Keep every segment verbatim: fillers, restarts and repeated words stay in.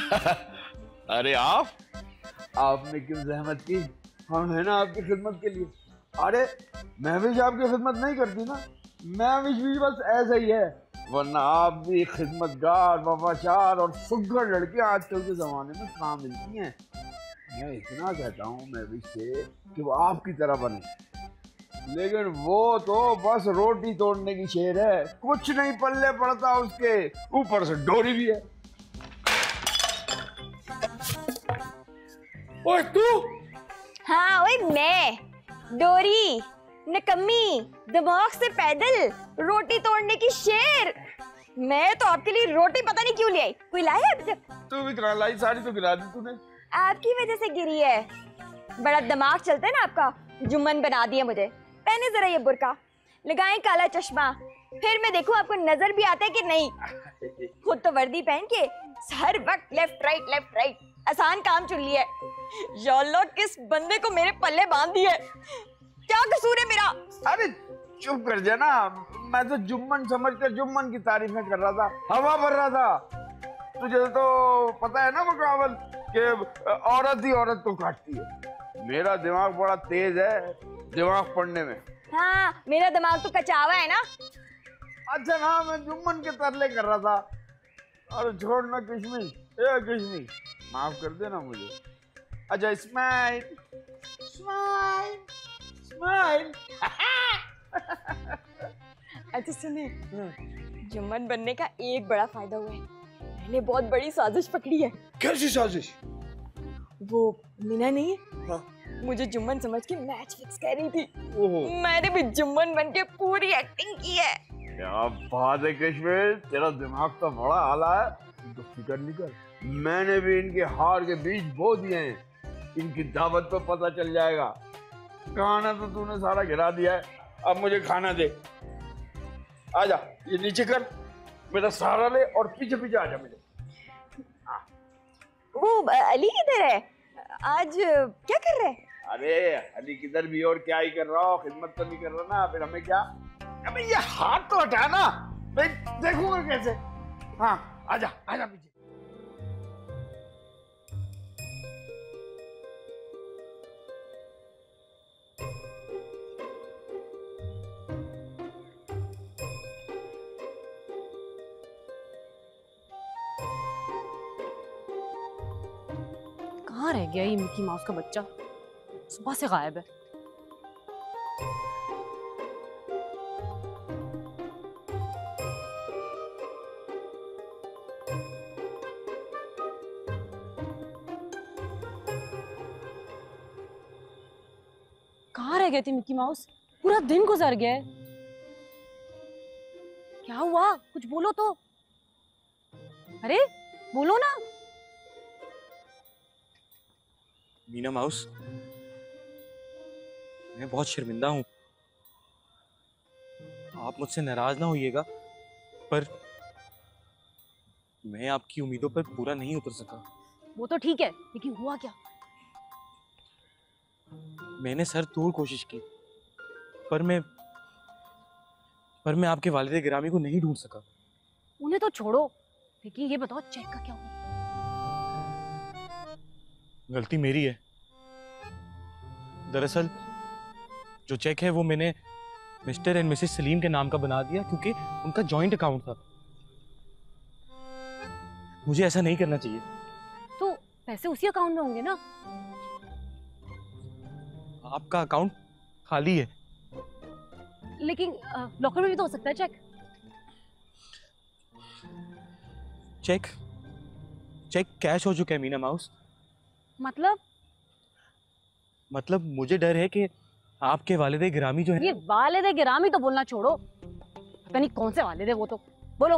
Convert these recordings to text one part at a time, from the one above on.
अरे आप आपने क्यों जहमत की, हम है ना आपकी खिदमत के लिए। अरे महविश आपकी खिदमत नहीं करती ना, महविश भी बस ऐसा ही है, वरना आप भी खिदमतगार, वफादार और सुघड़ लड़कियां आजकल के जमाने में कहाँ मिलती हैं। मैं इतना कहता हूँ महविश से कि वो आपकी तरह बने, लेकिन वो तो बस रोटी तोड़ने की शेर है, कुछ नहीं पल्ले पड़ता उसके, ऊपर से डोरी भी है। ओए तू? हाँ ओए मैं, डोरी, निकम्मी, दिमाग से पैदल, रोटी तोड़ने की शेर। मैं तो आपके लिए रोटी पता नहीं क्यों ले आई, कोई लाया अभी तक? तू भी करा लाई, सारी तो गिरा दी तूने। आपकी वजह से गिरी है, बड़ा दिमाग चलता है ना आपका, जुम्मन बना दिया मुझे। पहने जरा ये बुर्का, लगाएं काला चश्मा, फिर मैं देखूं आपको नजर भी आता है कि नहीं। खुद तो वर्दी पहन के हर वक्त लेफ्ट राइट लेफ्ट राइट, आसान काम चुन लिया है। या अल्लाह, किस बंदे को मेरे पल्ले बांध दिया है, क्या कसूर है मेरा? अरे चुप कर जा ना, मैं तो जुम्मन समझकर जुम्मन की तारीफें कर रहा था, हवा भर रहा था। तुझे तो पता है ना वो कहावत कि औरत ही औरत को काटती है। मेरा दिमाग बड़ा तेज है दिमाग पढ़ने में। हाँ, मेरा दिमाग तो कचावा है ना। अच्छा ना, मैं जुम्मन के तरले कर रहा था। अरे छोड़ ना किशमी, ए किशमी, माफ कर देना मुझे। अच्छा स्माइल स्माइल स्माइल। अच्छा सुनिए, जुम्मन बनने का एक बड़ा फायदा हुआ है, मैंने बहुत बड़ी साजिश पकड़ी है। कैसी साजिश? वो मीना नहीं है, हाँ। मुझे जुम्मन समझ के मैच फिक्स कर रही थी। ओहो। मैंने भी जुम्मन बन के पूरी एक्टिंग की है। क्या बात है कश्मीर, तेरा दिमाग तो बड़ा आला है। तो फिक्र नहीं कर, मैंने भी इनके हार के बीज बो दिए हैं, इनकी दावत पे पता चल जाएगा। खाना तो तूने सारा गिरा दिया है, अब मुझे खाना दे। आजा, ये नीचे कर, मेरा सहारा ले और पीछे पीछे आजा मेरे। वो अली किधर है? आज क्या कर रहे हैं? अरे अली किधर भी और क्या ही कर रहा हो, खिदमत तो नहीं कर रहा ना, फिर हमें क्या। अबे ये हाथ तो हटा ना, मैं देखूंगा कैसे। हाँ आजा आजा पीछे। कहाँ रह गया ये मिकी माउस का बच्चा, सुबह से गायब है। कहाँ रह गए थे मिकी माउस, पूरा दिन गुजर गया है। क्या हुआ, कुछ बोलो तो। अरे बोलो ना। मीना माउस, मैं बहुत शर्मिंदा हूँ, आप मुझसे नाराज ना होइएगा, पर मैं आपकी उम्मीदों पर पूरा नहीं उतर सका। वो तो ठीक है, लेकिन हुआ क्या? मैंने सर तोड़ कोशिश की, पर मैं पर मैं आपके वालिद गिरामी को नहीं ढूंढ सका। उन्हें तो छोड़ो, लेकिन ये बताओ चेक का क्या हुआ? गलती मेरी है। दरअसल जो चेक है वो मैंने मिस्टर एंड मिसेस सलीम के नाम का बना दिया, क्योंकि उनका जॉइंट अकाउंट था। मुझे ऐसा नहीं करना चाहिए। तो पैसे उसी अकाउंट में होंगे ना? आपका अकाउंट खाली है। लेकिन लॉकर में भी तो हो सकता है चेक। चेक चेक कैश हो चुका है मीना माउस। मतलब मतलब मुझे डर है कि आपके वालिद गिरामी जो है। ये वालिद गिरामी तो बोलना छोड़ो, पता नहीं कौन से वालिद है वो, तो बोलो।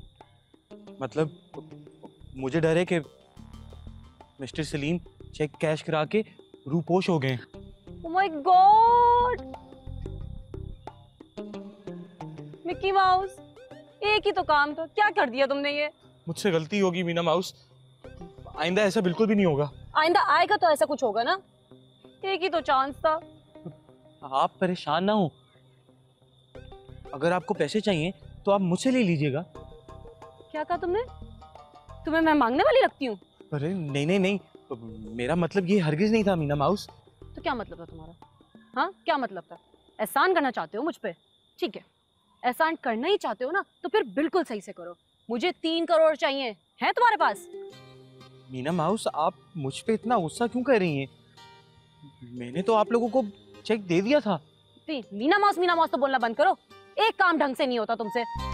मतलब मुझे डर है कि मिस्टर सलीम चेक कैश करा के रूपोश हो गए। Oh my God, Mickey Mouse, एक ही तो काम था, क्या कर दिया तुमने ये? मुझसे गलती होगी मीना माउस, आइंदा ऐसा बिल्कुल भी नहीं होगा। आइंदा आएगा तो ऐसा कुछ होगा ना, एक ही तो चांस था। आप परेशान ना हो, अगर आपको पैसे चाहिए तो आप मुझसे ले लीजिएगा। क्या कहा तुमने? तुम्हें मैं मांगने वाली लगती हूँ? अरे नहीं नहीं नहीं, मेरा मतलब ये हरगिज नहीं था मीना माउस। तो क्या मतलब था तुम्हारा? हाँ, क्या मतलब था? एहसान करना चाहते हो मुझ पे? ठीक है, एहसान करना ही चाहते हो ना, तो फिर बिल्कुल सही से करो। मुझे तीन करोड़ चाहिए, है तुम्हारे पास? मीना माउस, आप मुझ पे इतना गुस्सा क्यों कर रही हैं? मैंने तो आप लोगों को चेक दे दिया था। ती, मीना माउस मीना माउस तो बोलना बंद करो। एक काम ढंग से नहीं होता तुमसे।